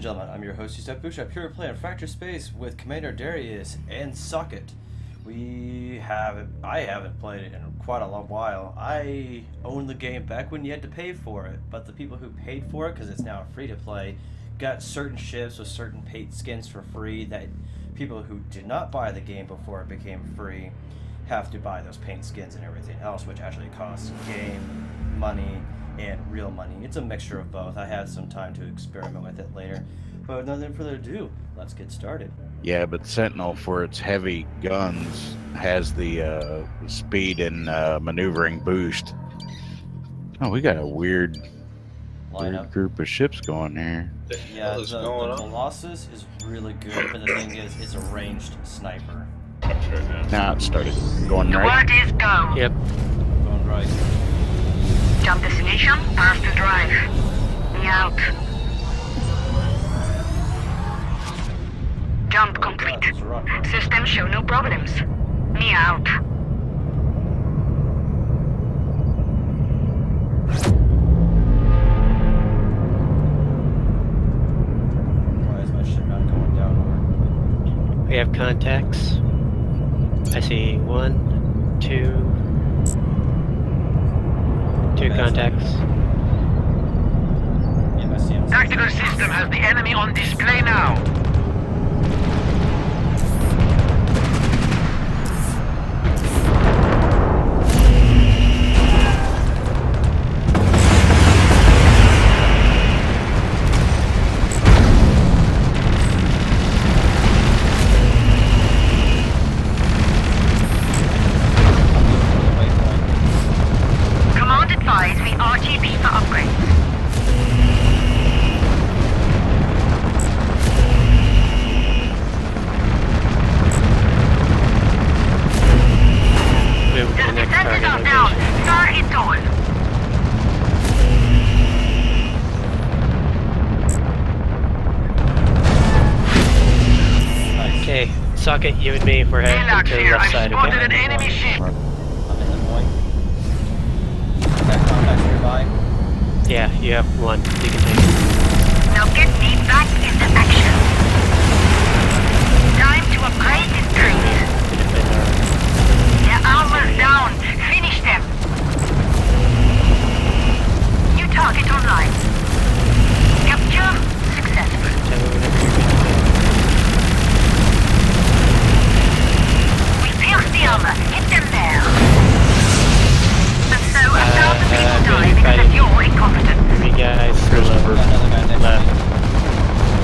and gentlemen, I'm your host, Yusef Bouchard, here playing Fracture Space with Commander Darius and Socket. I haven't played it in quite a long while. I owned the game back when you had to pay for it, but the people who paid for it, because it's now free to play, got certain ships with certain paint skins for free that people who did not buy the game before it became free have to buy those paint skins and everything else, which actually costs game, money, and real money. It's a mixture of both. I had some time to experiment with it later. But without any further ado, let's get started. Yeah, but Sentinel, for its heavy guns, has the speed and maneuvering boost. Oh, we got a weird group of ships going here. Yeah, the Colossus is really good, but the thing is, it's a ranged sniper. Now it started going The right. word is go. Yep. Going right. Jump destination, pass to drive. Me out. Jump complete. That's a rocket. System show no problems. Me out. Why is my ship not going downward? We have contacts. I see one, two contacts. Yeah, I see him. Tactical system has the enemy on display now. Command advise the RTB for upgrades. Move to the The next target defenses are down. location. Star is on. Okay, Socket, you and me, we're heading Relax to the here. left I've side, spotted okay? an enemy ship. I'm in the point. Got contacts nearby. Yeah, you have one. You can take it. Now get me back into action. Time to upgrade this train. To defend our... Their armor's down. Finish them. New target online. Capture successful. Tell me whenever you're good. We pierce the armor. Hit them there. And so 1,000 people die maybe because of fighting. your incompetence. Three guys to the Got another guy next to me. left.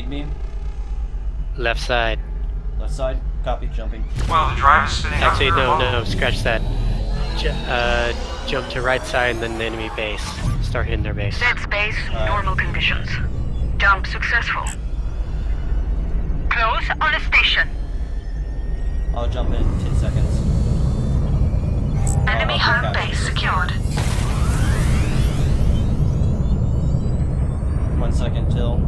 you mean? Left side. Left side? Copy, jumping. Well, the drive is spinning out Actually, for a no, moment. no, scratch that. Jump to right side and then the enemy base. Start hitting their base. Dead space, normal conditions. Jump successful. Close on a station. I'll jump in 10 seconds. Enemy I'll home pick out. base secured. 1 second till.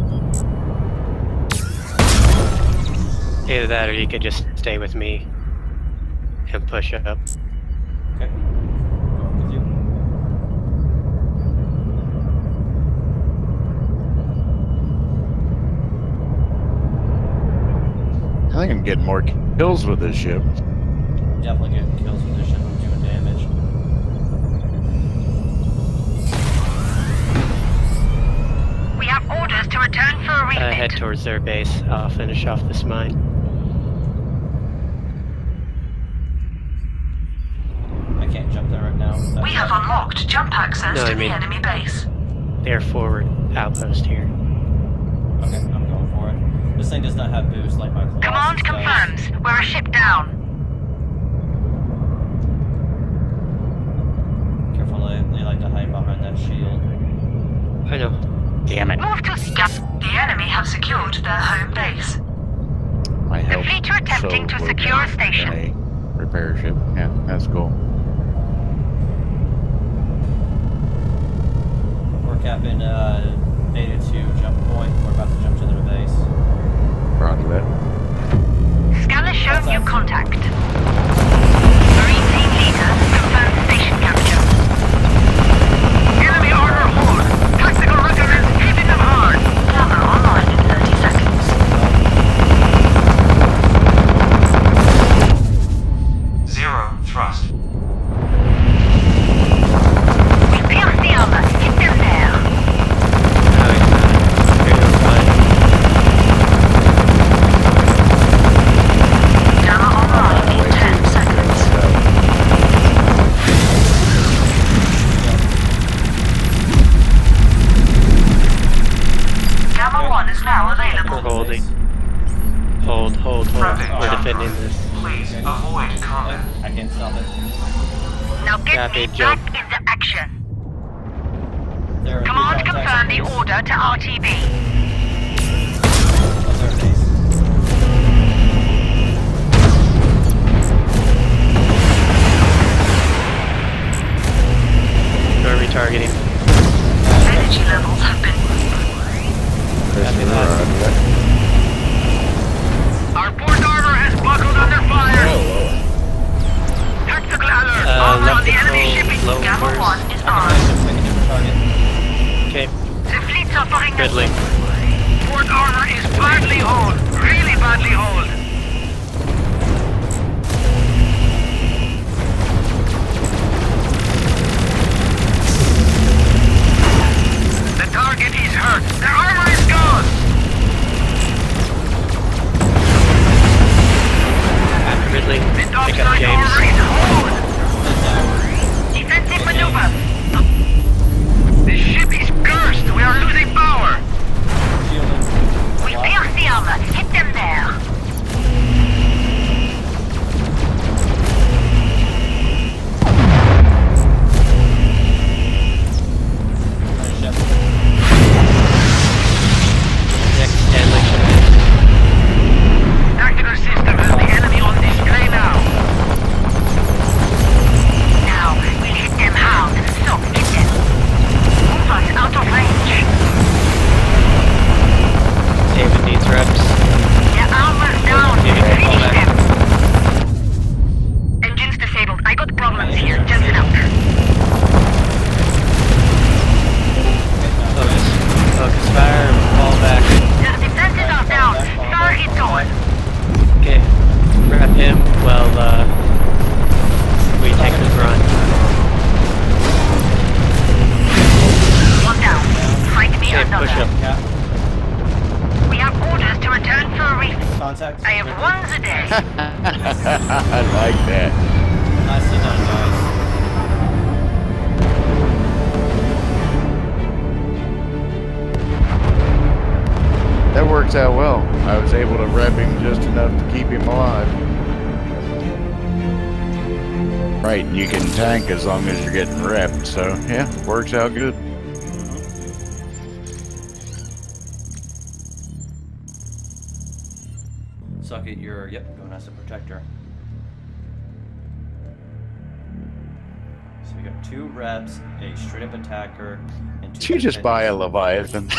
Either that or you could just stay with me and push up. Okay. Going with you. I think I'm getting more kills with this ship. Definitely getting kills with this ship. I'm doing damage. We have orders to return for a refit. Head towards their base. I'll finish off this mine. I can't jump there right now. We have unlocked jump access No, to I mean- the enemy base. Their forward outpost here. Okay, I'm going for it. This thing does not have boost like my Colossus Command does. confirms. We're a ship down. Careful, they like to hide behind that shield. I know. Damn it. Move to scout. The enemy have secured their home base. My help. fleet are attempting to so secure a station. in a repair ship. Yeah, that's cool. We're capping Beta 2 jump point. We're about to jump to their base. Roger that. Scanner show new contact. Marine team leader confirmed station capture. Enemy armor hold. Tactical recommends hitting them hard. Camera online in 30 seconds. Zero thrust. We pierce the armor. Hit them there. Camera online in 10 seconds. Gamma 1 is now We're available. holding. Hold. Friendly We're jump defending group. this. Please avoid combat. I can't stop it. Now get Copy, me jump. back into action. There are Command three confirm contacts the on order to RTB. their base. Who are we targeting? Energy levels have been. Copy that. Our port armor has buckled under fire. Tactical alert. Armor on left the enemy control, shipping. low Gamma orders. 1 is I can armed. pick a different target. Okay, The fleet's offering good link. Port armor is badly hauled. Really badly hauled. The target is hurt. Their armor is gone. After Ridley, The pick up topside armor James. is hauled. Defensive maneuver. The ship is cursed. We are losing power. Shielding. We pierce the armor. Hit them there. Ship. Next Stanley ship. Tactical system has the enemy on display now. Now, we'll hit them hard. So, hit them. Move us out of range. David needs reps. Their armor's down. Give me a call Finish back. them. Engines disabled. I got problems here. Jensen out. Focus fire, fall back. Their defenses are down. Target on. Okay, wrap him while we take the grunt. One down. Fight me Okay, another. push up. Cap. We have orders to return for a reef. Contact. I have ones a day. I like that. Nicely done, guys. That works works out well. I was able to rep him just enough to keep him alive. Right, you can tank as long as you're getting repped, so yeah, works out good. Suck it, you're, yep, going as a protector. So we got 2 reps, a straight up attacker, and 2 Did you just buy a defenders. Leviathan?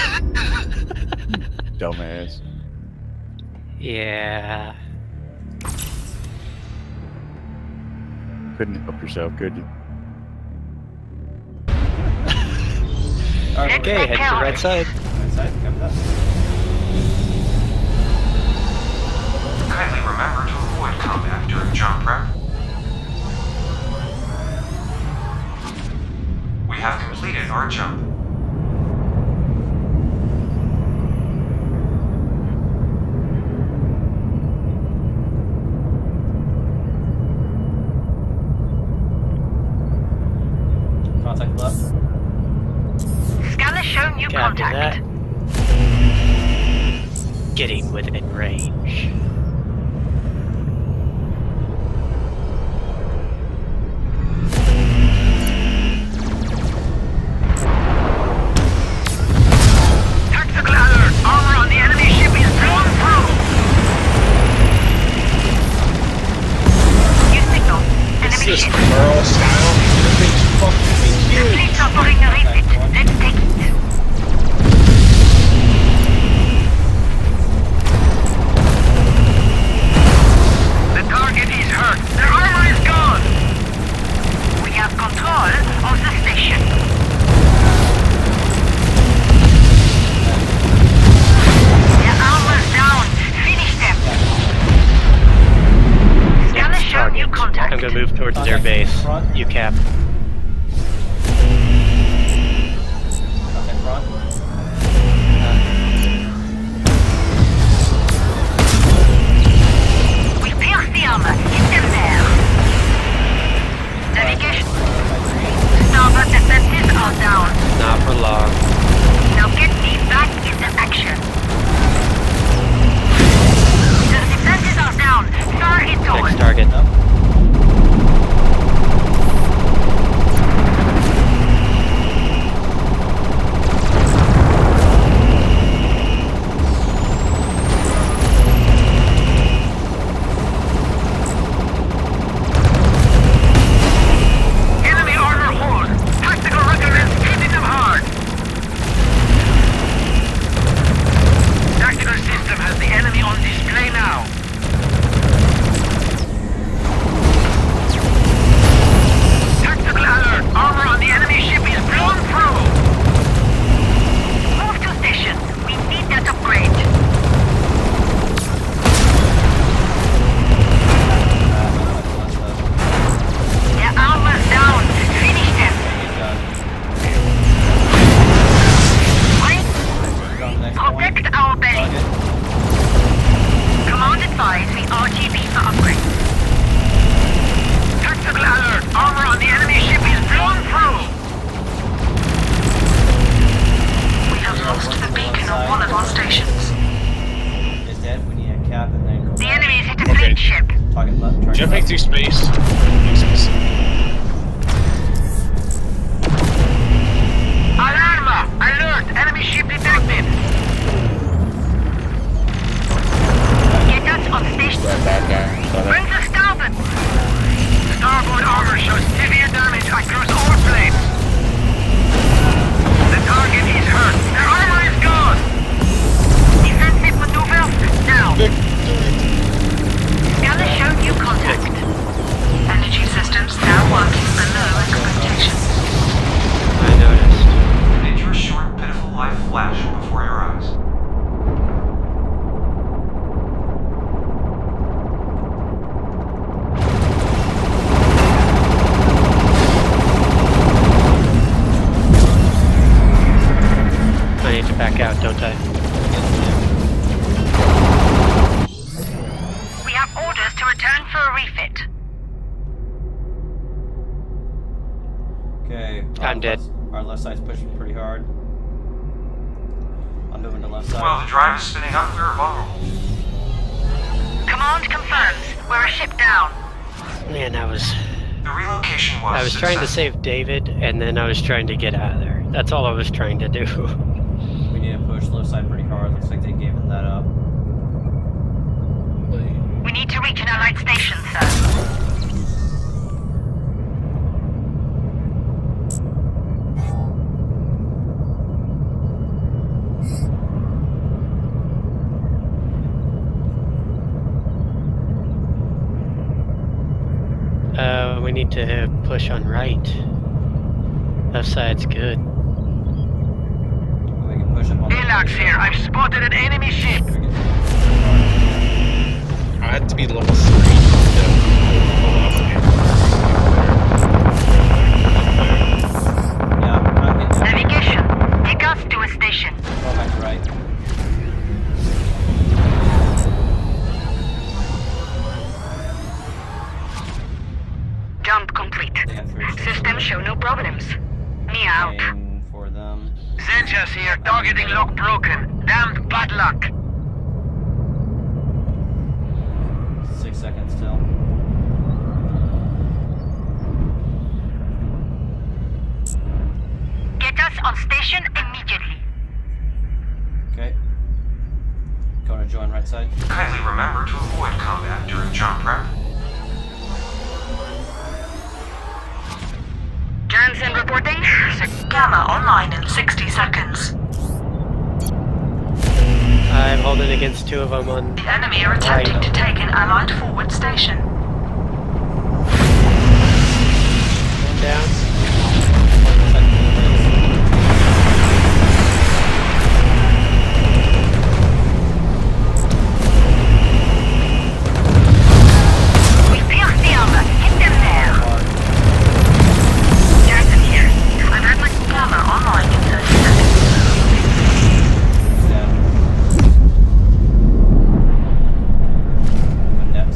Dumbass. Yeah. Couldn't help yourself, could you? Alright, Okay, head to the right side. right side, copy that. Kindly remember to avoid combat during jump prep. We have completed our jump. Contact left. Scanner showing you Copy contact. that. Getting within range. Tactical alert! Armor on the enemy ship is blown through! New signal. Enemy This ship. Merle style. This thing's fucking The huge. fleet's offering a refit. Let's take it. The target is hurt. Their armor is gone. We have control of the station. Their armor's down. Finish them. Scanner showing you contact. I'm gonna move towards their base. You cap. Contact front. We pierce the armor. Hit them there. Navigation. Starboard defenses are down. Not for long. Now get me back into action. The defenses are down. Target Next towards. target. Enemy armor hold. Tactical recommends hitting them hard. Tactical system has the enemy on display now. Tactical alert. Armor on the enemy ship is blown through. Move to station. We need that upgrade. Their armor's down. Finish them. Wait. Protect our belly. Command advise the RTB for upgrade. Tactical alert. Armor on the enemy ship is blown through. We have lost the beacon on one of our stations. Is dead. We need a cap and then go The back. enemy is hit a fleet ship. Target left. Target Jumping left. through space. Jesus. Alarma! Alert! Enemy ship detected. Get us on station. Right back down. Bring the starboard! Starboard armor shows severe damage across all planes. The target is hurt. Their armor is gone. Defensive maneuvers now. Scanner showed you contact. Energy systems now working below expectations. I noticed. Did your short, pitiful life flash before your eyes? I need to back out, don't I? We have orders to return for a refit. Okay. I'm dead. Our left side's pushing pretty hard. I'm moving to left side. Well, the drive is spinning up. We're vulnerable. Command confirms. We're a ship down. Man, The relocation was I was trying to successful. save David, and then I was trying to get out of there. That's all I was trying to do. We need to push left side pretty hard. Looks like they gave that up. We need to reach an allied station, sir. We need to push on right. Left side's good. We can push up on Elax here. I've spotted an enemy ship. I had to be level 3 to pull up again. Yeah, I'm getting down. Navigation. Take us to a station. Go back to right. Jump complete. They have 3 System show no problems. Me out. Aim for them. Zenjas here. Targeting lock broken. Damned bad luck. 6 seconds still. Get us on station immediately. Okay. Going to join right side. Kindly remember to avoid combat during jump prep. Jansen reporting. Gamma online in 60 seconds. I'm holding against 2 of them on The enemy are attempting to take an allied forward station. down. We pierce the armor. Hit them there. Jansen here. I've had my Gamma online in 30 seconds. Down. What next?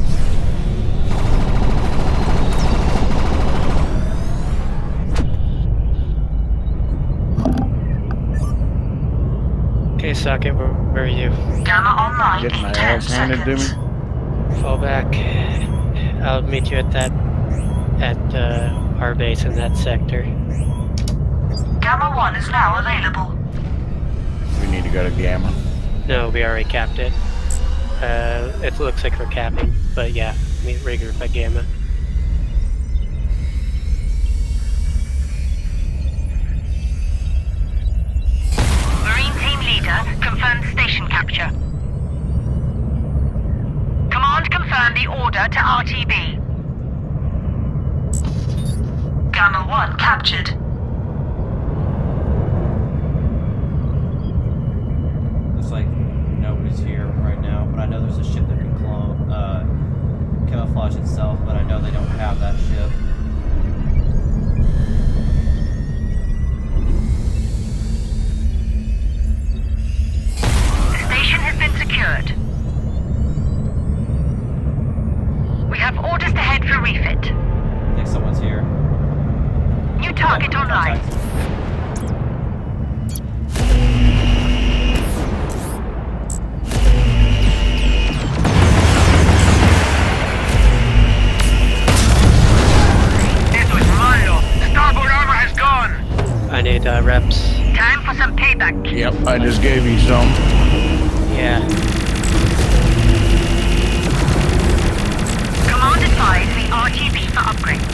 Okay, Socket, where are you? Gamma online Getting my in 10 ass handed to seconds. me. Fall back. I'll meet you at our base in that sector. Gamma 1 is now available. We need to go to Gamma. No, we already capped it. It looks like we're capping, but yeah, meet regroup at Gamma. Marine team leader confirmed station capture. Command confirmed the order to RTB. Gamma 1 captured. Looks like nobody's here right now, but I know there's a ship that can camouflage itself, but I know they don't have that ship. The station has been secured. We have orders to head for refit. I think someone's here. New target online. Eso es malo. Starboard armor has gone. I need reps. Time for some payback. Yep, I just gave you some. Yeah. Command advise the RTB for upgrades.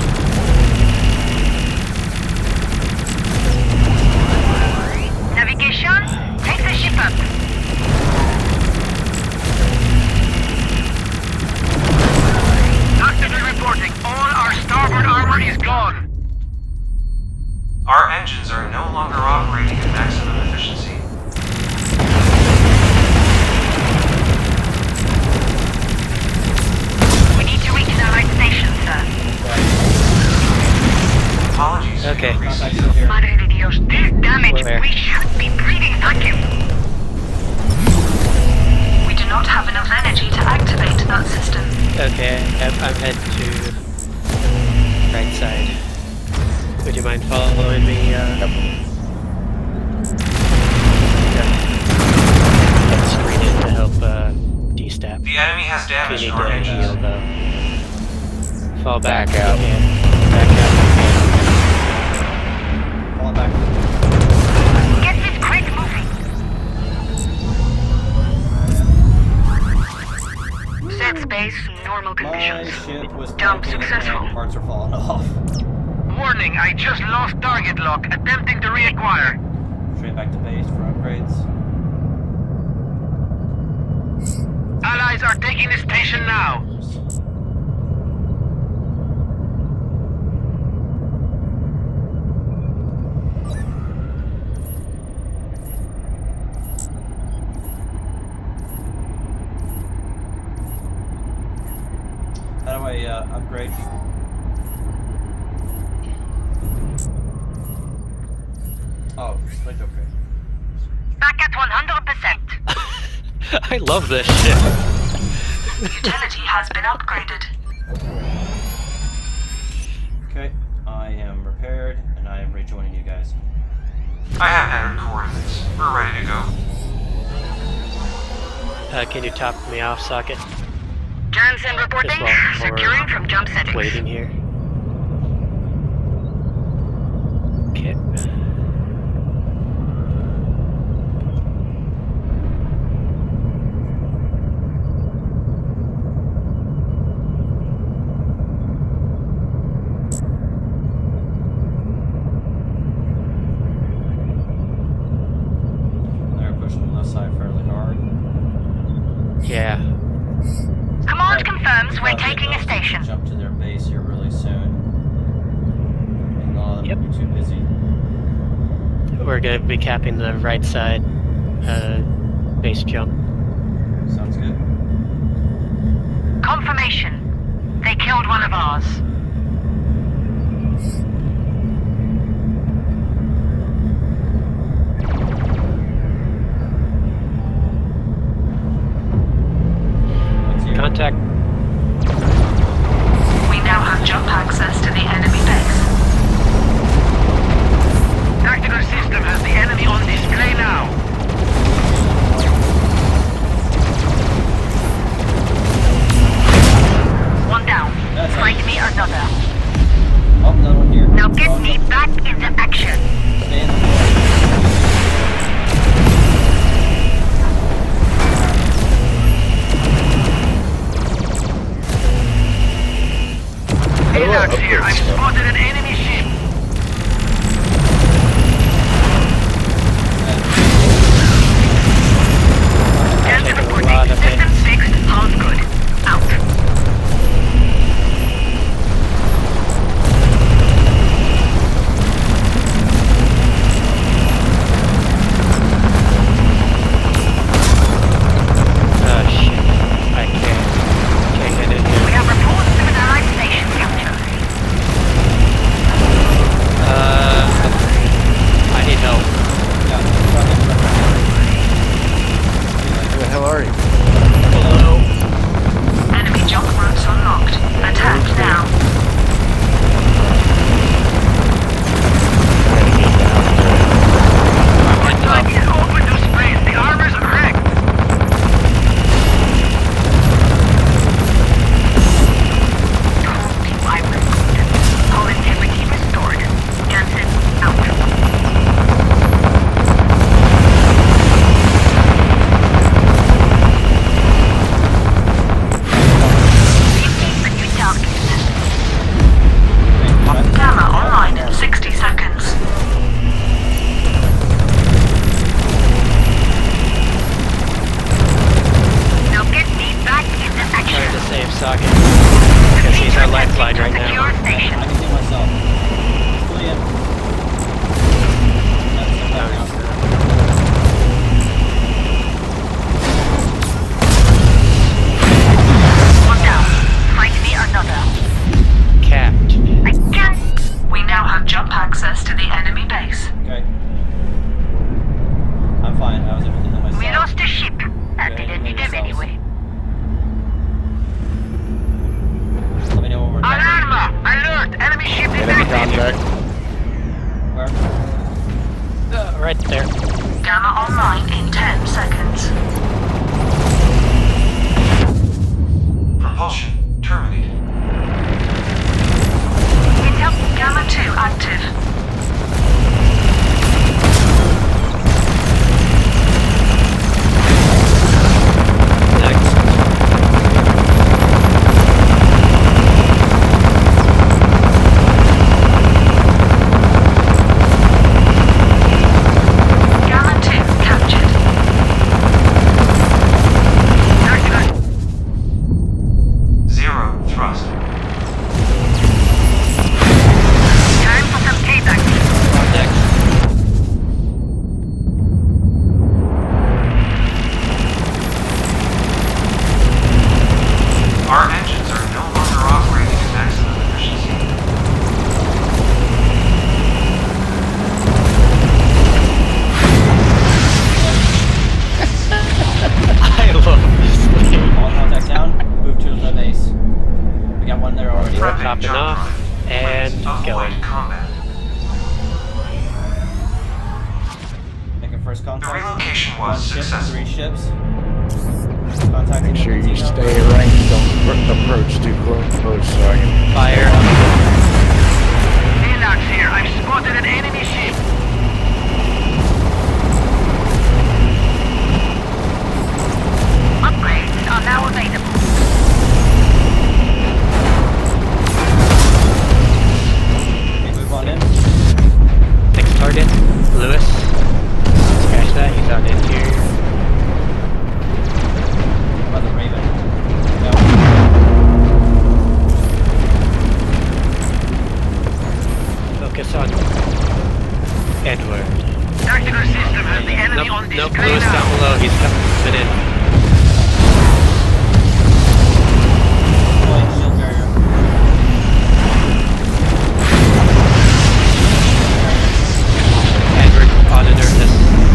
Navigation, take the ship up. Actively reporting. All our starboard armor is gone. Our engines are no longer operating at maximum efficiency. We need to reach an allied station, sir. Apologies. Okay. Contact's still here. Madre de Dios, this damage, Where? we should be breathing vacuum. We do not have enough energy to activate that system. Okay, I'm heading to right side. Would you mind following me? Yep. Yeah. help D-step. The enemy has If damaged you need our to heal engines. though. Fall back. Back out. if you can. Back out. Falling back. Get this crate moving. Set space, normal My conditions. ship was Jump tanking successful. and parts are falling off. Warning, I just lost target lock. Attempting to reacquire. Straight back to base for upgrades. Allies are taking the station now. How do I upgrade? Oh, click okay. Back at 100%. I love this shit. Utility has been upgraded. Okay, I am repaired and I am rejoining you guys. I have entered coordinates. We're ready to go. Can you top me off, socket? Jansen reporting. Just while we're Securing from jump settings. Waiting here. Okay. They're pushing the left side fairly hard. Yeah. Command confirms we're Probably taking a about to station. Jump to their base here really soon. And a lot of them Yep. will be too busy. We're gonna be capping the right side base jump. Sounds good. Confirmation. They killed one of ours. What's here? Contact. We now have jump access to the enemy base. Tactical system has the enemy on display now. One down. That's Find it. me another. Oh, another one here. Now get Oh, me no. back into action. Stay in the door. Alex here. I've spotted an enemy ship. Jansen taking a reporting. lot of System fixed. All's good. Out. Oh shit. I can't get in We here. have reports of an allied station capture. I need help. Who the hell are you? Hello. Enemy jump routes unlocked. Attack now. Our time is open to space. The armor's wrecked. Told you I was good. Hull integrity restored. Jansen, out. Between targets. Gamma online in 60 seconds. Now get me back into Trying action. to save socket. Because he's our lifeline right now. Secure station. I can heal myself. Fully in. That's it, back out. One down. Find me another. Capped. I can't. We now have jump access to the enemy base. Okay. I'm fine. I was able to heal myself. We lost a ship. I Okay, didn't need them yourselves. anyway. Let me know when we're done. Alarma! Alert! Enemy ship is Enemy active. contact. Where? Right there. Gamma online in 10 seconds. Propulsion terminated. Intel Gamma 2 active. Topping off and going. Making first contact. The relocation was 1 ship, successful. 3 ships. Contacting. Make sure you Zeno. stay ranked. Don't approach too close so I can Fire. Alox here. I've spotted an enemy ship. Upgrades are now available. On in. Next target, Lewis. Scratch that, he's on interior. By the Raven. No. Focus on Edward. Tactical system has the enemy on Nope, display Lewis now. down below, he's coming in. Deploying shield barrier. Edward on inertus.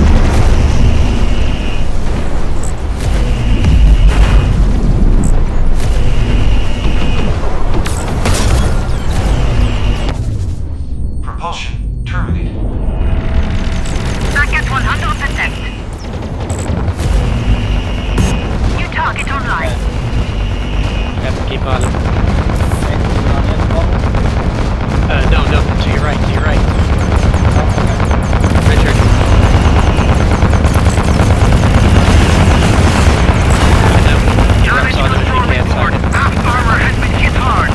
Propulsion terminated. Back at 100%. New target online. Have to keep on him. Okay, moving on in. No, to your right, to your right. Richard. And then he wraps on him if he can't side it. Aft armor has been hit hard.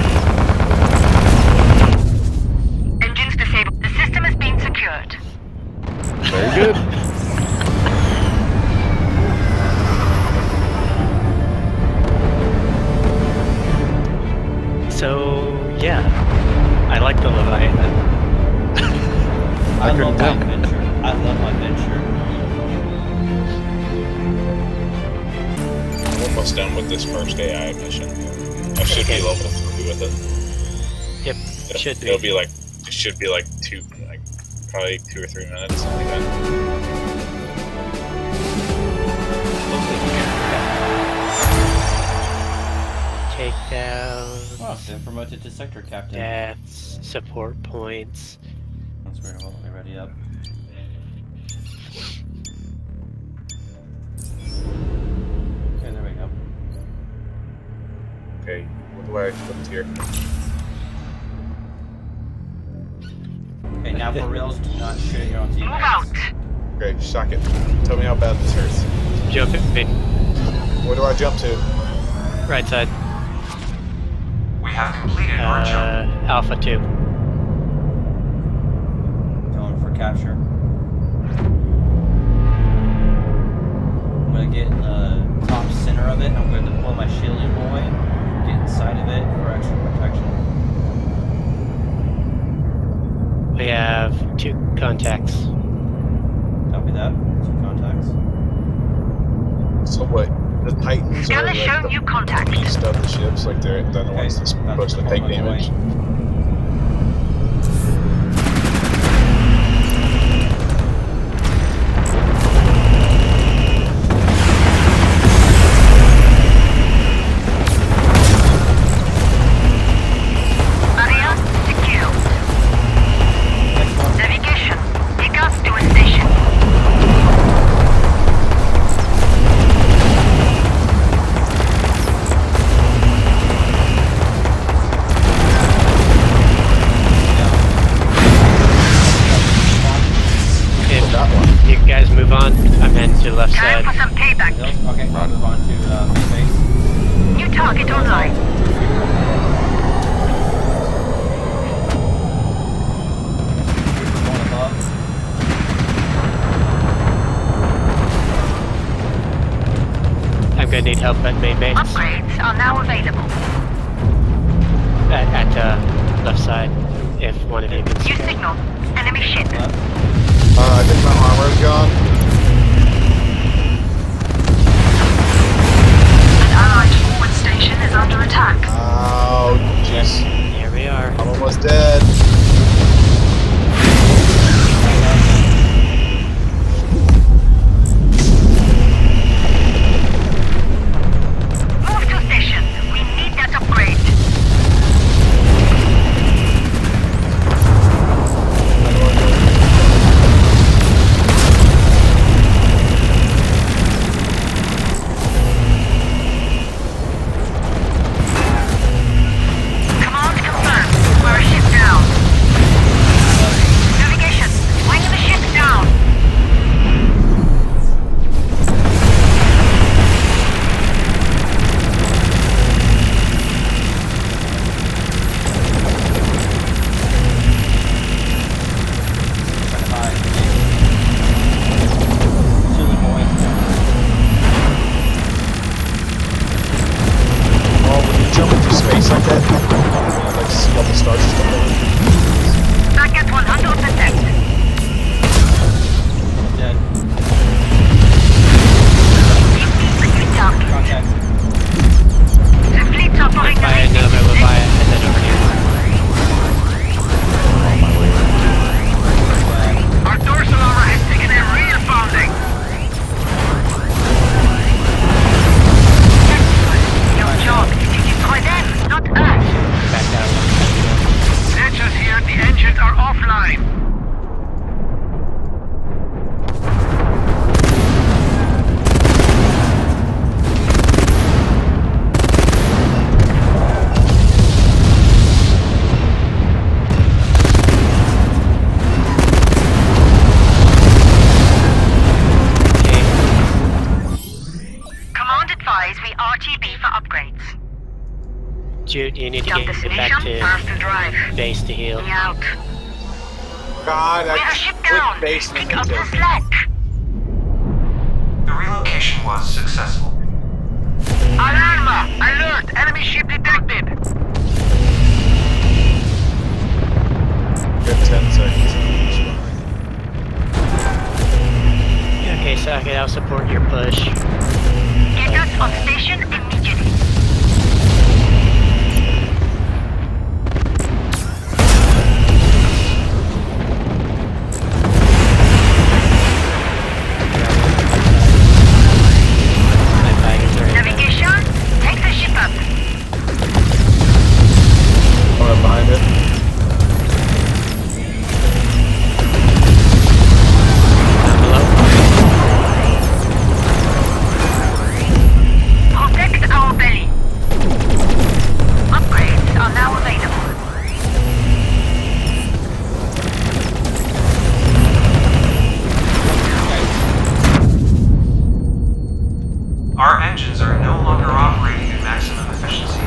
Engines disabled. The system is being secured. Very good. So, yeah. I like the Leviathan. I couldn't love my tell. venture. I love my venture. I'm almost done with this first AI mission. I should be level 3 with it. Yep, should be. It'll be like, it should be like probably 2 or 3 minutes, something like that. Takedown, Oh, been promoted to sector captain. deaths, support points. That's weird. Hold on, let me ready up. Okay, there we go. Okay, what do I put here? Okay, now for reals, do not shoot at your own Move teammates. out. Okay, shock it. Tell me how bad this hurts. Jump in, Where do I jump to? right side. We have completed our jump. Alpha 2. Going for capture. I'm gonna get in the top center of it. I'm gonna deploy my shielding boy. Get inside of it for extra protection. We have 2 contacts. Copy that. 2 contacts. So what? The Titans are Scanner like show the new contact. east of the ships, like they're the Okay, ones that's about supposed to deploy take my boy. damage. Barrier secured. Next one. Navigation. Take us to a station. that one. You guys move on. I'm heading to the left Time side. for some payback. Okay, I'll move on to base. New target online. One above. I'm gonna need help at main base. Upgrades are now available. At left side, if one of you can New see. signal. Enemy ship. Left. I think my armor's gone. An allied forward station is under attack. Oh, jeez. Here we are. I'm almost dead. Move to station. We need that upgrade. Command confirmed. We're a ship down. Navigation. Wing the ship down. High. Chili boy. Oh, when you jump into space like that, I like to see all the stars and stuff. Back at 100%. Dead. Contact. The fleet's offering Buy another Leviathan and then over here. On my way. Our dorsal armor has taken a real pounding. Your job is to destroy them, not us. Back down. Sensors here, the engines are offline. Command advise we RTB for upgrades. Jude, you need to Jump get destination, back pass to the drive. base to heal. Me out. God, We're a I ship quit down. base Pick and up the then slack. The relocation was successful. Alarma! Alert! Enemy ship detected. Good 10 seconds. Okay, Socket, I'll support your push. Get us on station immediately. My bag is already done. Navigation, take the ship up. Coming up behind it. Down below. Protect our belly. Upgrades are now available. Our engines are no longer operating at maximum efficiency.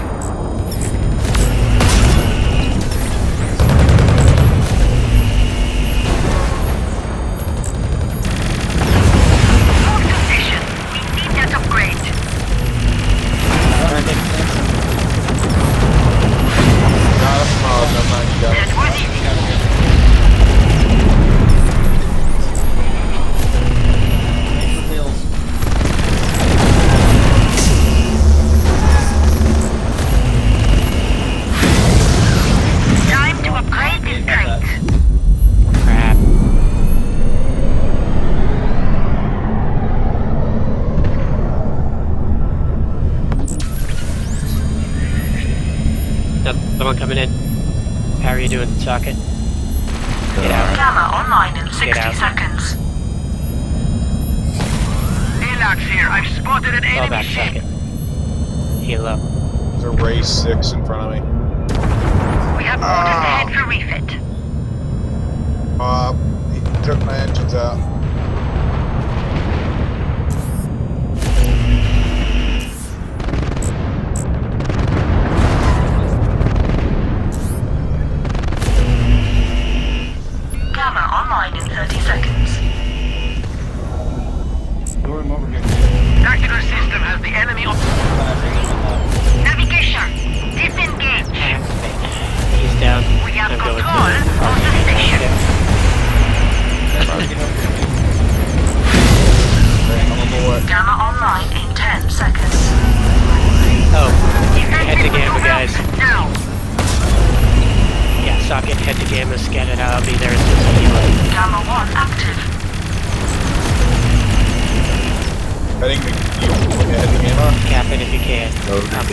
Move to station. We need that upgrade. Got him. Oh, never mind. You got That him. was easy. Make the hills. Time to upgrade this crate. Crap. Another one coming in. How are you doing, Socket? Get out. Gamma online in 60 Get out. seconds. Elax here. I've spotted an Fall enemy back, ship. Socket. Heal up. There's a Ray 6 in front of me. We have orders ahead for refit. He took my engines out.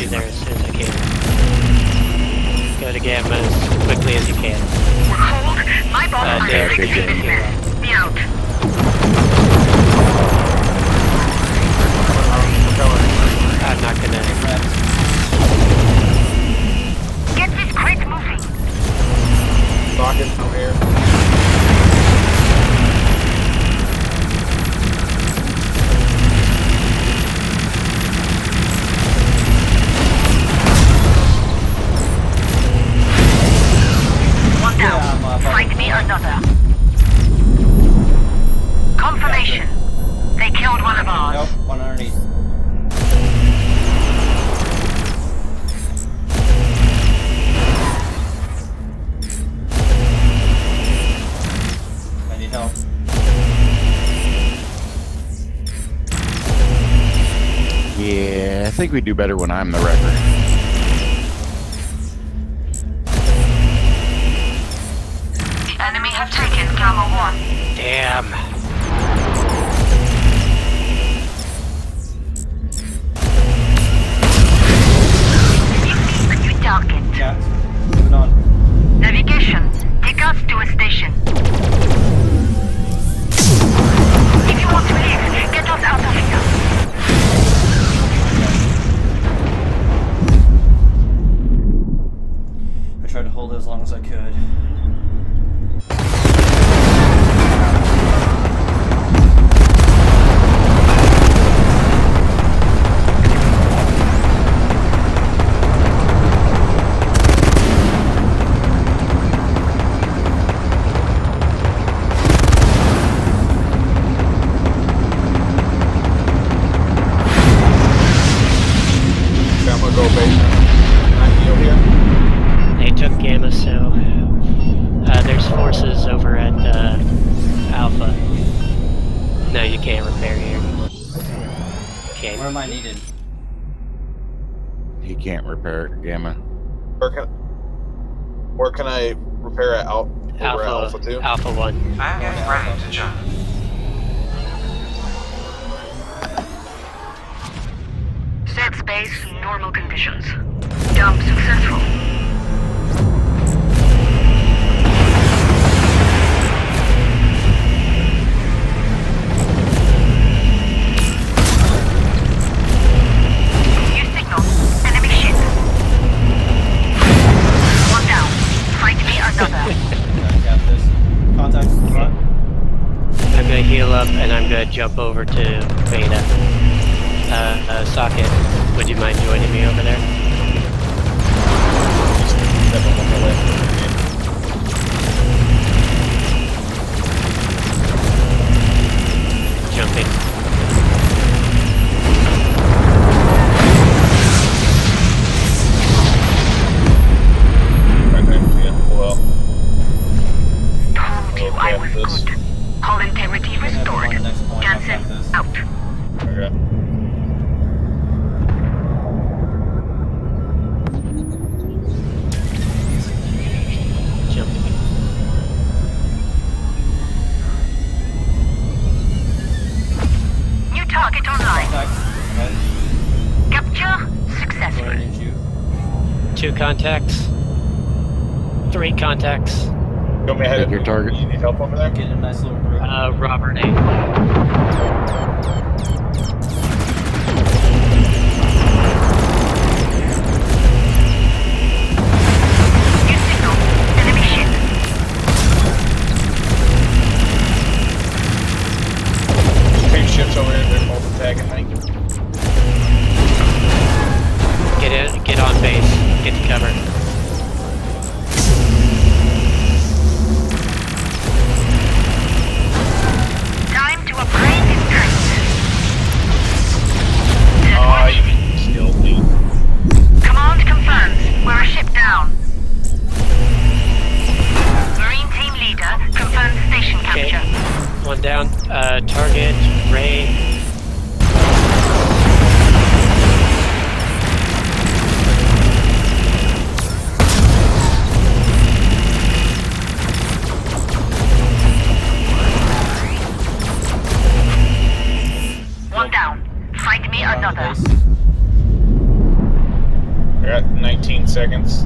be there as soon as I can. Go to Gamma as quickly as you can. Hold. My boss Dave, is you're good. Be out. I'm not gonna... Get this crate moving. Rockets from here. One down. Find me another. Confirmation. They killed one of ours. Nope, one underneath. I need help. Yeah, I think we do better when I'm the wrecker. The enemy have taken Gamma 1. Damn. New target. Yeah, moving on. Navigation. Take us to a station. If you want to leave, get us out of here. I tried to hold it as long as I could. Okay, I'm gonna go basement. Can I heal here? They took Gamma, so... there's forces over at, Alpha. No, you can't repair here. Where Okay. am I needed? He can't repair it, Gamma. Where can I repair it out? Over at Alpha 2? Alpha 1. And get ready to jump. Set space, normal conditions. Dump successful. New signal. Enemy ship. One down. Find me another. Got this. Contact in front. I'm gonna heal up and I'm gonna jump over to Beta. Socket, would you mind joining me over there? Step up on the way. Jumping. Right there, yeah, pull out. Told you I was this. good. Hull integrity restored. On the next point, I've got Jansen, this. out. Okay. Jumping. New target online. Contact. Ahead. Capture Where I successful. need you. 2 contacts. 3 contacts. You want me to head Take your target. You need help over there? Get in a nice little group. Robert A. New signal. Enemy ship. Big ships over here, they're multi-tagging me. Get on base. Get to cover. Time to upgrade this crate. Oh, you mean still me. Command confirms. We're a ship down. Marine team leader confirms station Okay. capture. 1 down. Target, Ray. One down. Find me Around the another. base. seconds.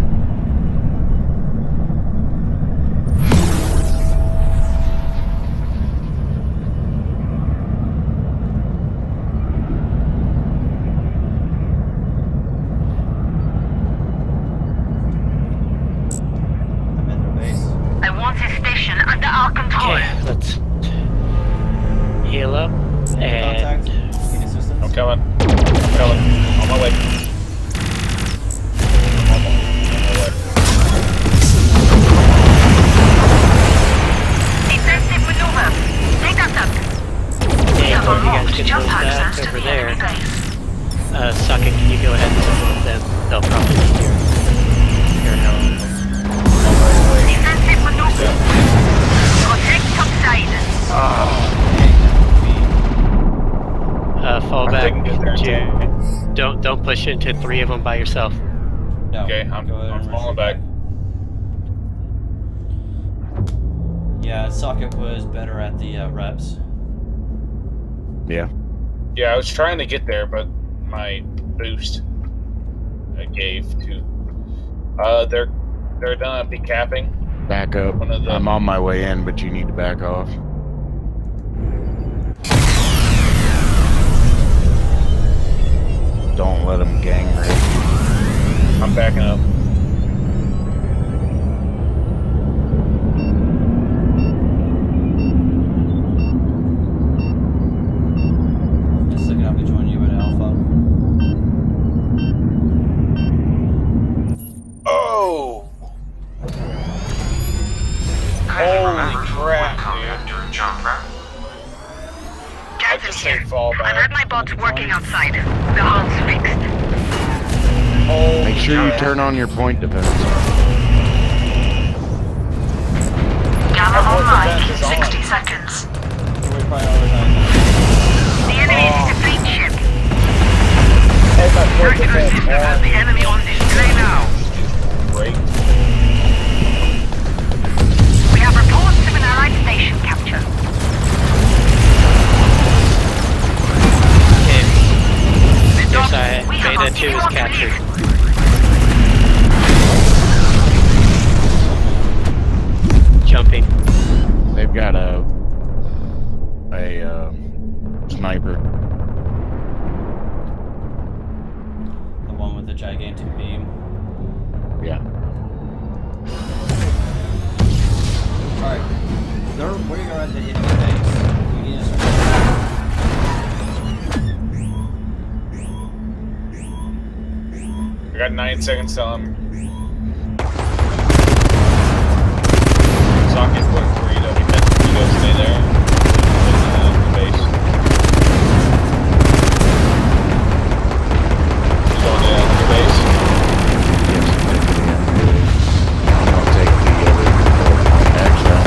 I'm in their base. I want this station under our control. Okay, let's heal up Contact. and Need assistance. I'm coming. I'm coming. On my way. On my way. Defensive maneuver. Take us up. hey, Have before you guys unlocked get jump those back access to over the there, enemy base. Socket, can you go ahead and support them? They'll probably need your help. Defensive maneuver. Protect topside. Fall I'm back taking it there, to don't push into 3 of them by yourself. No. Okay, I'm Go there and falling retreat back. Yeah, Socket was better at the reps. Yeah. Yeah, I was trying to get there, but my boost I gave to. They're done decapping. Back up. One of the- I'm on my way in, but you need to back off. Don't let them gang rape. I'm backing up. Just looking up to join you at Alpha. Oh! Kindly Holy remember to crap, avoid combat during jump prep. I just say fall I've back. had my bots working outside. The hull's fixed. Holy Make sure you crap. turn on your point defense. Gamma Our online defense in is on. 60 seconds. We're prioritizing. The enemy is a fleet ship. Hey, my point Vertical defense system has on. the enemy on display now. Great. We have reports of an allied station capture. Okay, The yes, dock- we have Beta a 2 is on captured. Jumping. They've got a sniper. The one with the gigantic beam. Yeah. Alright. They're where you're at the enemy base. We need to start. I got 9 seconds till I'm. Socket's going for you, though. You guys stay there. The base. You going to the base? Yes, I'm gonna take the other point extra.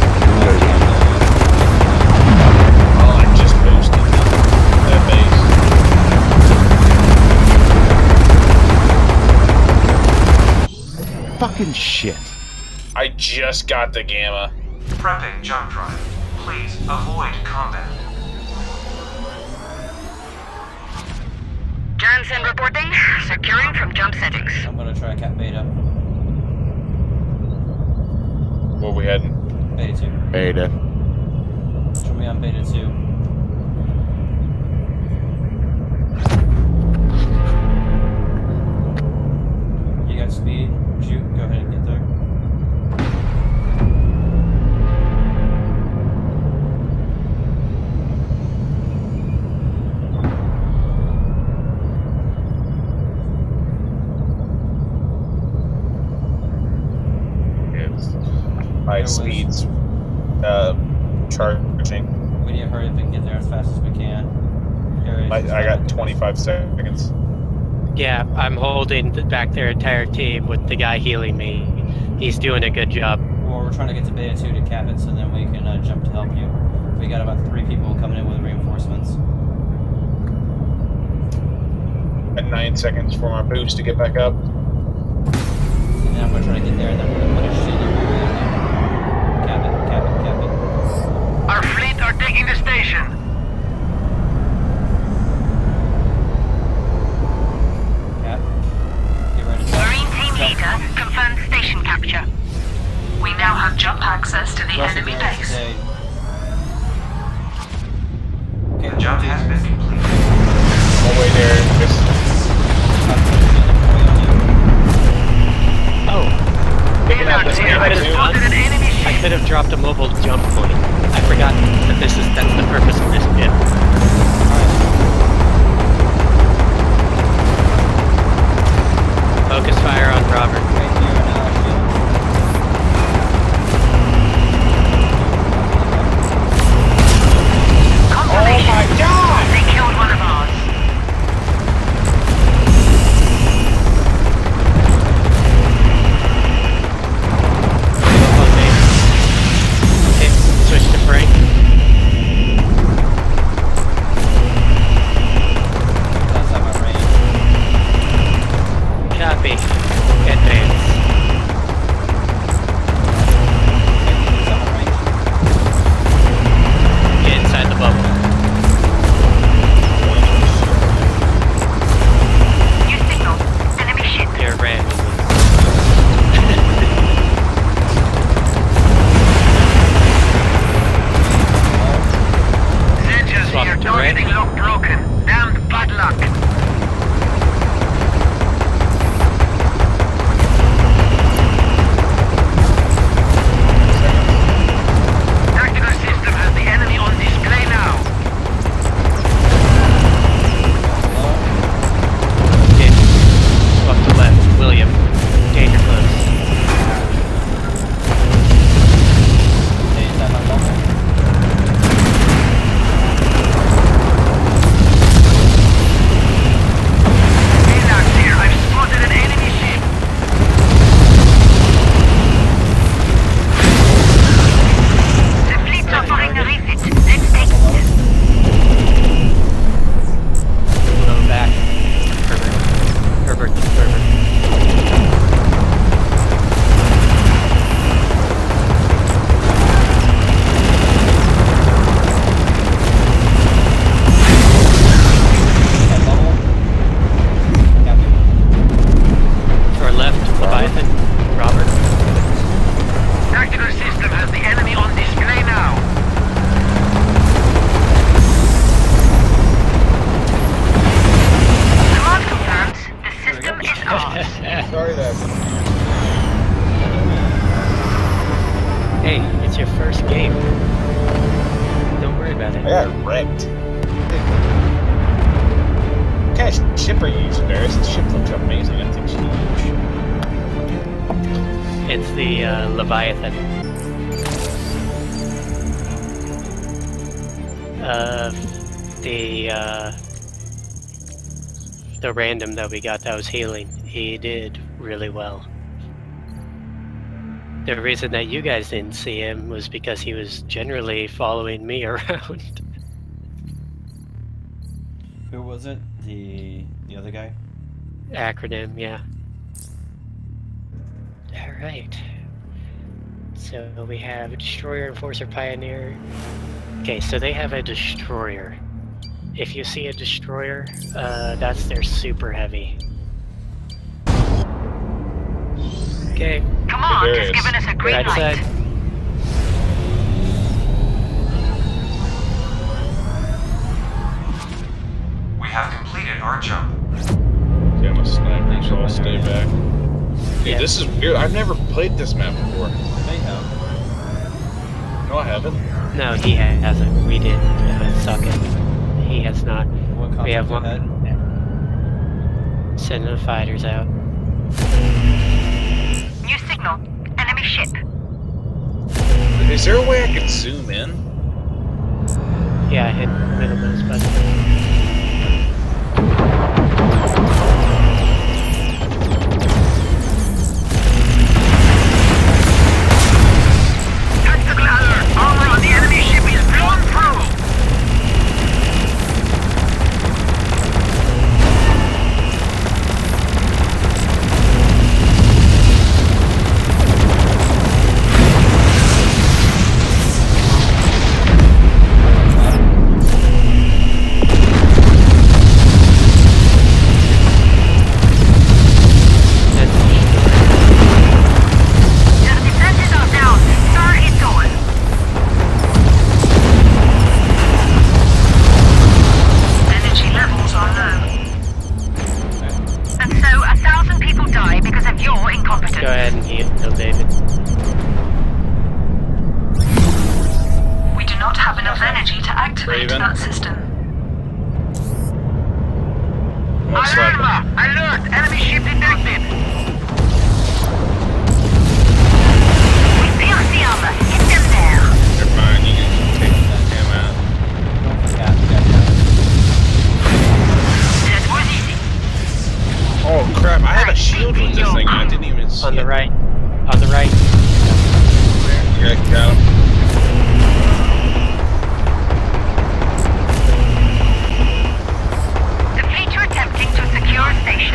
Oh, I just boosted that base. Fucking shit. I just got the gamma. Prepping jump drive. Please avoid combat. Jansen reporting. Securing from jump settings. I'm gonna try Cat Beta. Where we heading? Beta 2. Beta. Show me on Beta 2. You got speed? Shoot, go ahead and get there. My There was- speed's charging. We need to hurry up and get there as fast as we can. Here, I got 25 seconds. Yeah, I'm holding back their entire team with the guy healing me. He's doing a good job. Well, we're trying to get to Beta 2 to cap it so then we can jump to help you. We got about 3 people coming in with reinforcements. At 9 seconds for my boost to get back up. And then I'm gonna try to get there and then we're gonna put a shit in your area. Cap it, cap it, cap it. Our fleet are taking the station. Cap. Get ready to Marine team Targeting lock broken. Damned bad luck. Tactical system has the enemy on display now. Okay. Off to left, William. Danger close. Hey, is that my bubble? Relax here. I've spotted an enemy ship. The fleet's offering a refit. Let's take it. Low back. Herbert. That bubble? Captain. To our left, Leviathan. Robert. Tactical system has the enemy on display now. Command confirms. The system is ours. Sorry that. Hey, it's your first game. Don't worry about I it. got wrecked. What kind of ship are you using, Darius? This ship looks amazing. I think she's huge. It's the Leviathan. The random that we got that was healing, he did really well. The reason that you guys didn't see him was because he was generally following me around. Who was it? The other guy? Acronym, yeah. Alright. So we have a Destroyer, Enforcer, Pioneer. Okay, so they have a Destroyer. If you see a Destroyer, that's their super heavy. Okay, Command has given us a green right light. side. We have completed our jump. Yeah, I'm a sniper, so I'll stay back. Dude, Yeah. this is weird. I've never played this map before. They have. No, I haven't. No, he hasn't. We did suck it. He has not. What We have concept one. ahead? Sending the fighters out. New signal. Enemy ship. Is there a way I can zoom in? Yeah, hit middle mouse button. Tactical alert. Armor on the enemy ship is blown through. Their defenses are down. Sir it all. Energy levels are low. And so 1,000 people die because of your incompetence. Go ahead and heal David. We do not have enough energy to activate Raven. that system. I'm gonna slap him. Alarma! Alert! Enemy ship detected! We pierce the armor. Hit them there. Never mind, you can take him out. Yeah. That was easy. Oh crap, I have a shield with this thing. I didn't even see On the it. right. On the right. Yeah, got him. The fleet are attempting to secure a station.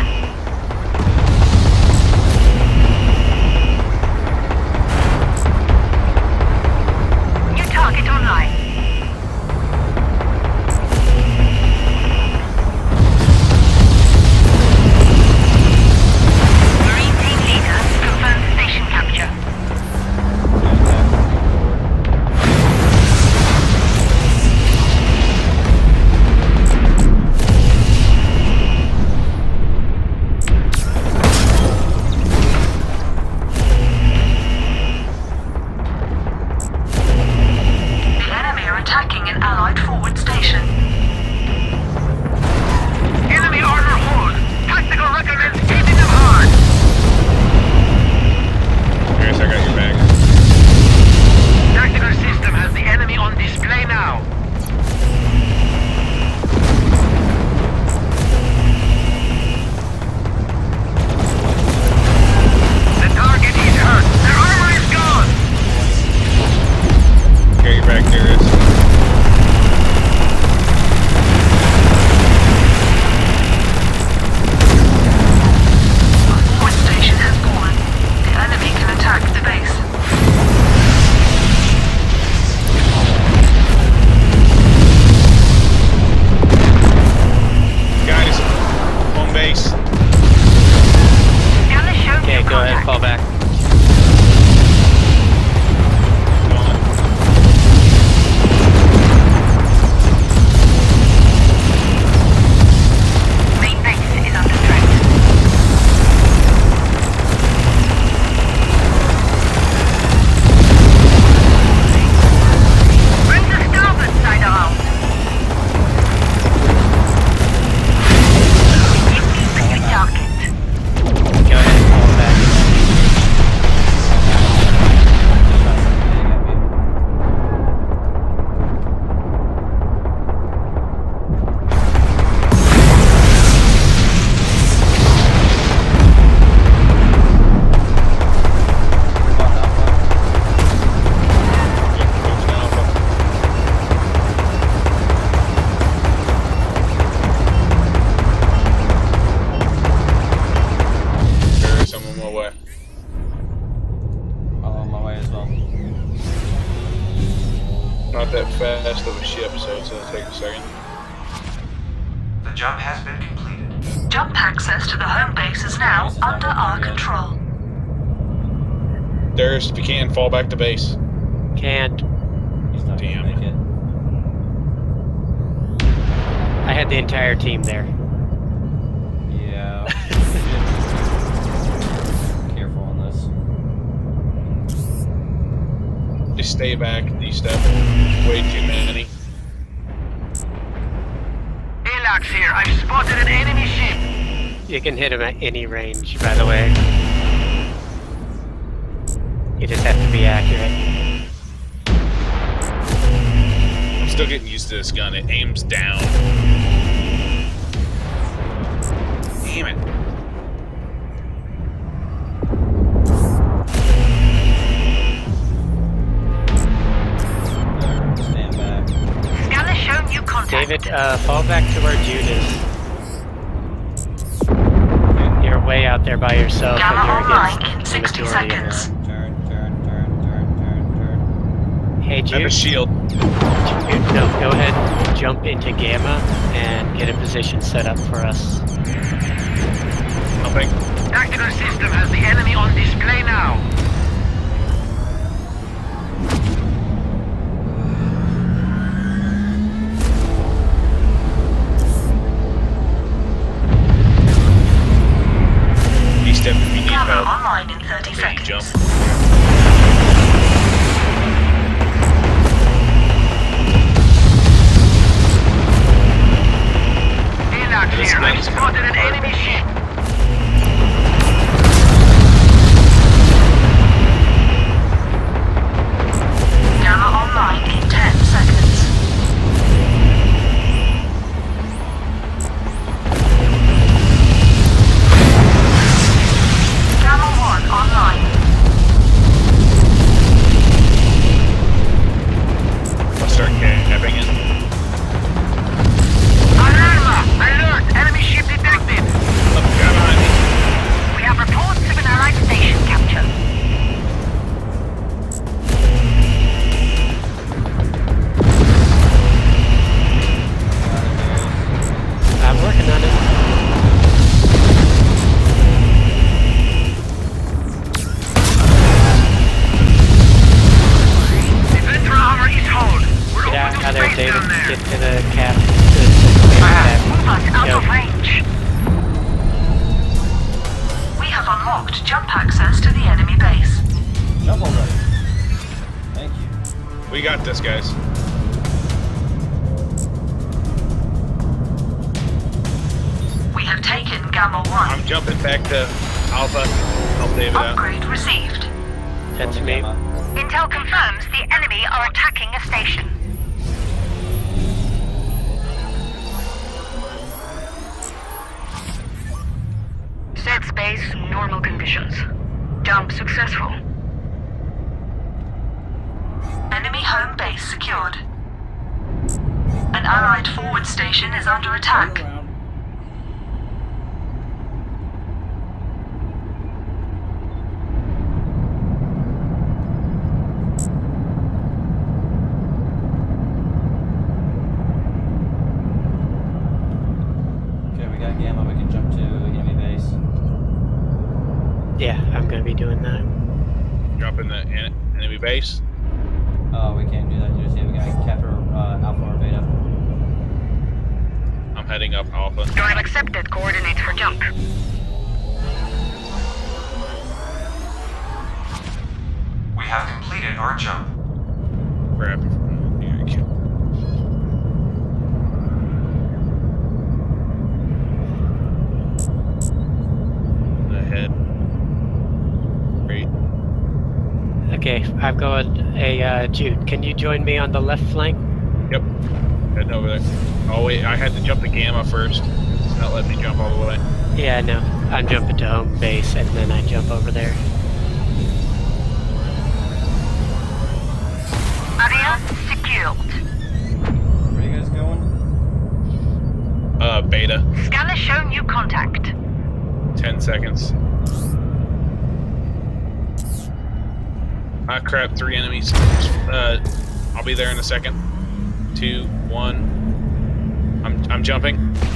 fast of a ship, so it's gonna take a second. The jump has been completed. Jump access to the home base is now under our control. Darius, if you can, fall back to base. Can't. He's not Damn. gonna make it. I had the entire team there. Yeah. Careful on this. Just stay back, D-step. Way too many. Elax here. I've spotted an enemy ship. You can hit him at any range, by the way. You just have to be accurate. I'm still getting used to this gun. It aims down. Damn it. Stand back. Scanner shown you contact. David, fall back to where Jude is. You're way out there by yourself Gamma and you're online against in the 60 majority. seconds. Turn. Hey I have a Jude, shield. no, go ahead and jump into Gamma and get a position set up for us. Nothing. Tactical system has the enemy on display now. D-step if you need Gamma help. online in 30 Maybe seconds. jump. Elax This here. I've gun's spotted an hard. enemy ship. Gamma online in 10 seconds. Gamma 1 online. I'll start capping it. Alarma! Alert! Enemy ship detected. Oh, God, behind me. We have reports of an allied station capture. I'm working on it. Defender armor is hold. We're Get open to out there, space David. down there. Get to the cap. Move us out Go. of range. We have unlocked jump access to the enemy base. Jump already. Thank you. We got this, guys. We have taken Gamma 1. I'm jumping back to Alpha. Help David out. Upgrade received. That's me. Intel confirms the enemy are attacking a station. Set space, normal conditions. Jump successful. Enemy home base secured. An allied forward station is under attack. Okay, we got Gamma. We can jump to enemy base. Yeah, I'm gonna be doing that. Drop in the enemy base. Oh, we can't do that. You just have a guy capture Alpha or Beta. I'm heading up Alpha. You have accepted coordinates for jump. We have completed our jump. Grab it from here. Ahead. Great. Okay, I've got a Jude. Can you join me on the left flank? Yep. Heading over there. Oh wait, I had to jump to Gamma first. It's not letting me jump all the way. Yeah, no. I'm jumping to home base and then I jump over there. Area secured. Where are you guys going? Beta. Scanner shown you contact. 10 seconds. Ah, crap, 3 enemies. I'll be there in a second. 2, 1. I'm jumping.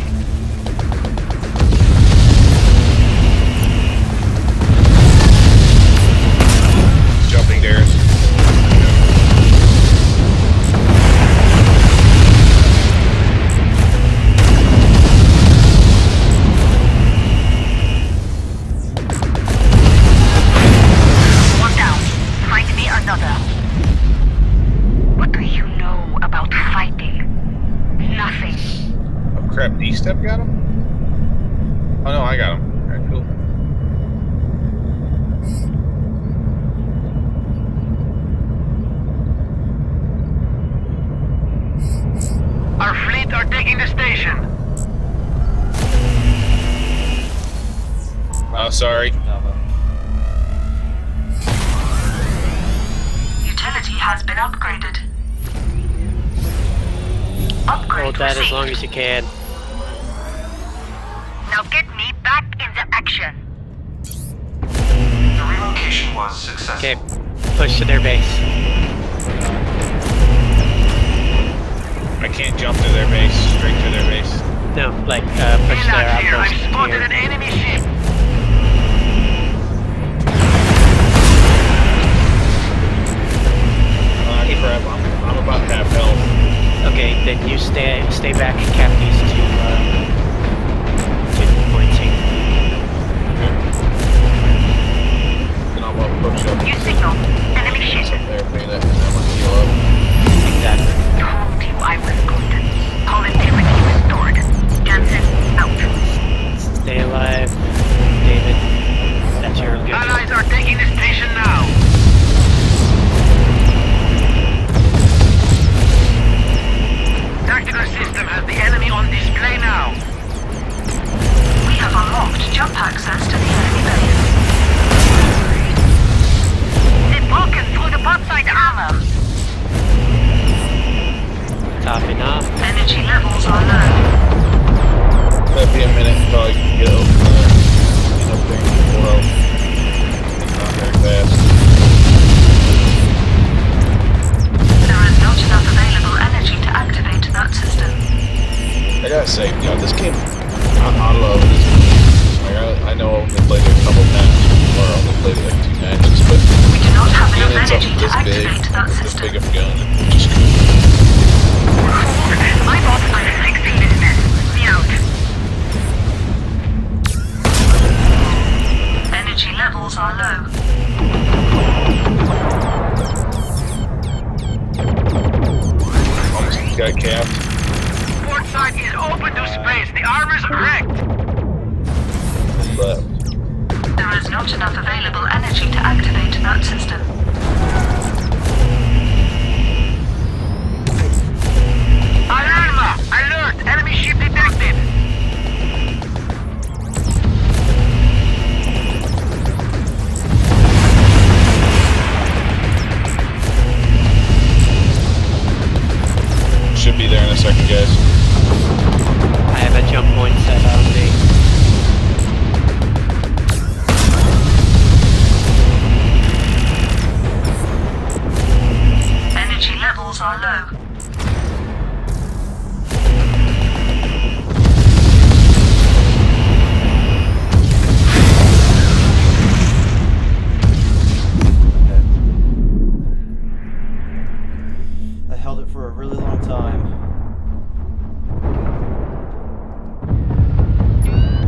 Jumping, Darius. One down. Find me another. What do you know about fighting? Nothing. Oh crap, D-Step got him? Oh no, I got him. Alright, cool. Our fleet are taking the station. Oh, sorry. Utility has been upgraded. Upgrade Hold that as received. long as you can. Now get me back in the action. The relocation was successful. Okay, push to their base. I can't jump to their base, straight to their base. No, like, push their outpost here. enemy ship. Ah, crap, I'm about to have health. Okay, then you stay back, cap these to points here. Then I'm gonna push up. New signal. Enemy ship. Up there, pay that, and I'm gonna heal up. Exactly. Told you I was good. Connectivity restored. Jansen out. Stay alive, David. That's your good. Allies are taking the station now. Tactical system has the enemy on display now. We have unlocked jump access to the enemy base. They've broken through the portside armor. Topping off. Energy levels are low. That'd be a minute until I can get up there and pull out. It's not very fast. There is not enough available energy to activate that system. I gotta say, you know, this game, I love this game. Like, I know I only played it a couple matches, or I only played it like 2 matches, but We do not have being enough in something energy to this big, activate that this system. big of a gun, it's just cool. My bots are succeeded. Me out. Energy levels are low. Almost got capped. Port side is open to space. The armor's wrecked. But There is not enough available energy to activate that system. Alarma! Alert! Enemy ship detected. should be there in a second, guys. I have a jump point set on me. Energy levels are low. I held it for a really long time.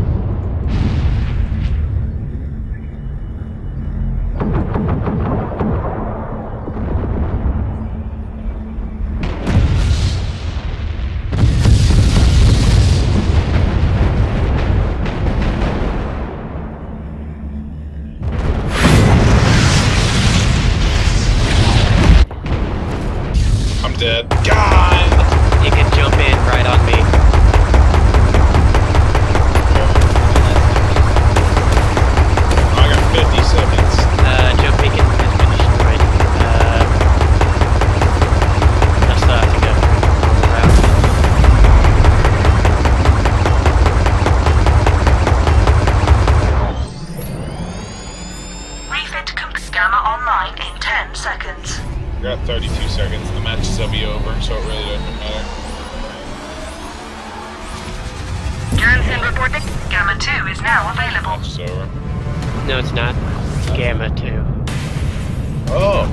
Coordinate. Gamma 2 is now available. Match is over. No, it's not. It's Gamma 2. Oh!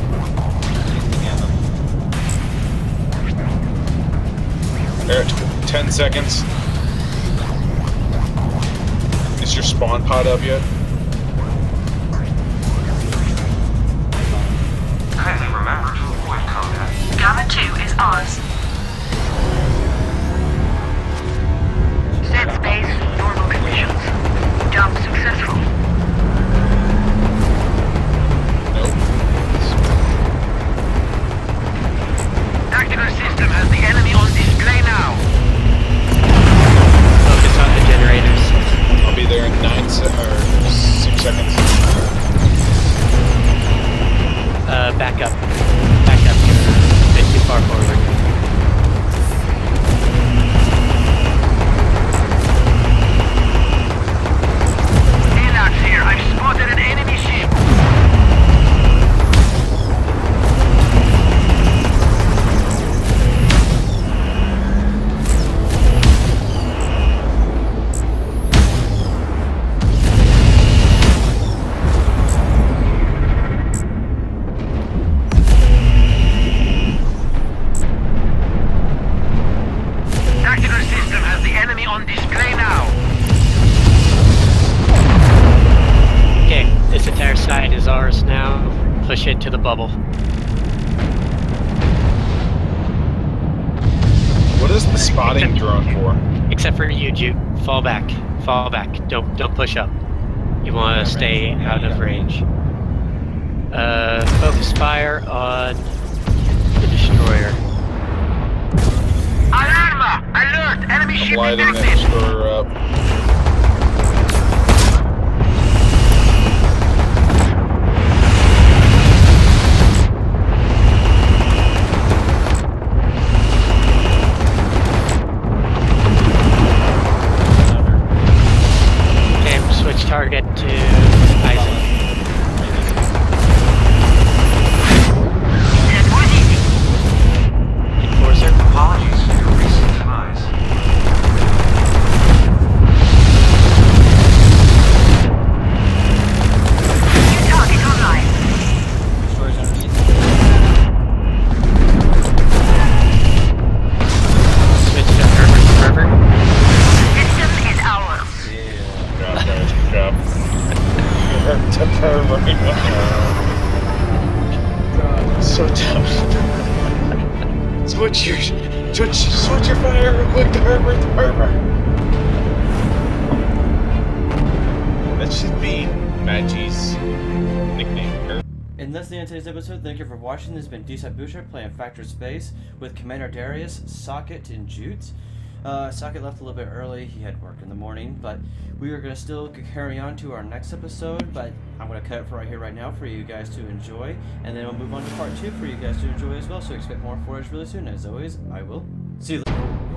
There, 10 seconds. Is your spawn pod up yet? Kindly remember to avoid combat. Gamma 2 is ours. Set space, normal conditions. Jump successful. Nope. Tactical system has the enemy on display now. Focus on the generators. I'll be there in 6 seconds. Back up. Back up. You're a bit too far forward. Elax here. I've spotted an enemy ship. Tactical system has the enemy on display now. Okay, this entire side is ours now. Push into the bubble. What is the spotting drone for? Except for you, Juke. Fall back. Fall back. Don't push up. You want to stay out of range. Focus fire on the destroyer. Alarma! Alert! Enemy I'm ship lighting that detected. destroyer up. Okay, switch target to Isaac. That was it. Enforcer. Apologies for your recent demise. New target online. Destroyers underneath. Switch to Herbert. Herbert. System is ours. Yeah. Good job, guys. Good job. So tough. Switch your fire real quick to Herbert. That should be Maggie's nickname. And that's the end of today's episode. Thank you for watching. This has been Desai Boucher playing Factor Space with Commander Darius, Socket, and Jute. Socket left a little bit early. He had work in the morning, but we are going to still carry on to our next episode, but I'm going to cut it for right here, right now, for you guys to enjoy, and then we'll move on to part 2 for you guys to enjoy as well, so expect more footage really soon. As always, I will see you later.